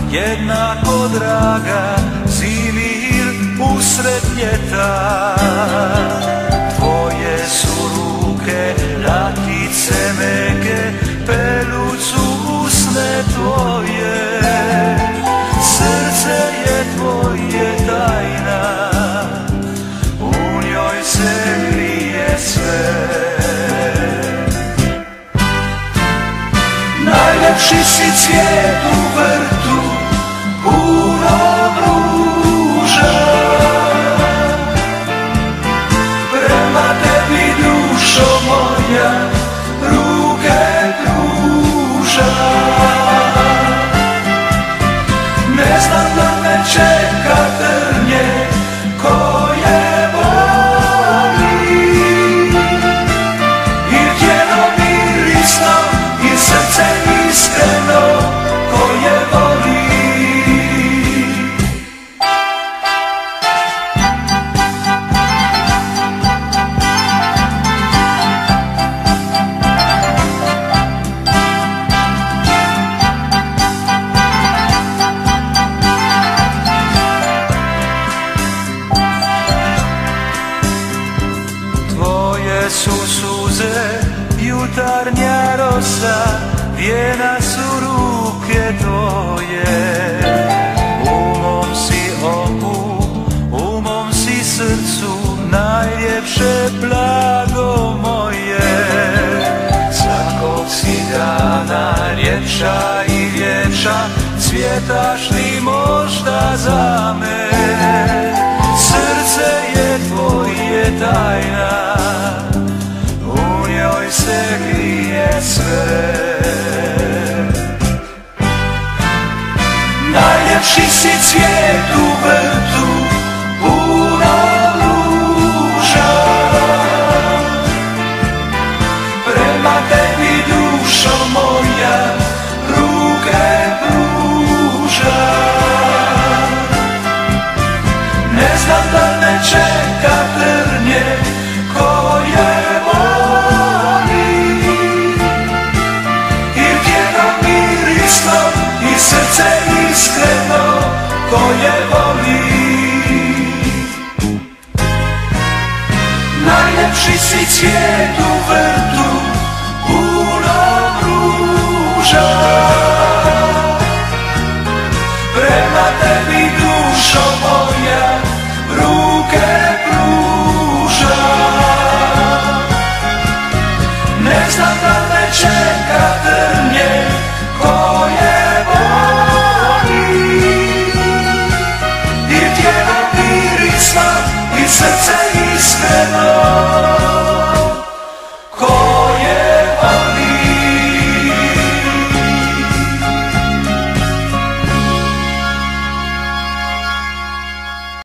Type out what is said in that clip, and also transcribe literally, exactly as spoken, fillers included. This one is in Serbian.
jednako draga, zimir usred ljeta. Tvoje su ruke, latice meke, pelucu usne tvoje. Srce je tvoje tajna, u njoj se krije sve. Najljepši si cvijet u vrtu, punom ruža. Prema tebi, dušo moja, ruke pruža. Ne znam da me čeka trnje koje boli, i tijelo mirisno i srce iskreno koje voli. Tvoje su suze, jutarnja rosa, vjena su ruke tvoje. U mom si oku, u mom si srcu, najljepše blago moje. Svakog si dana ljepša i ljepša, cvjetaš li možda za me. Srce je tvoje tajna, u njoj se krije sve. Najljepši si cvijet u vrtu, punom ruža. Prema tebi, dušo moja, ruke pruža. Ne znam da me čeka trnje koje voli, i tijelo mirisno i srce iskreno koje voli. Najljepši si cvijet u vrtu, punom ruža. Prema tebi, dušo moja,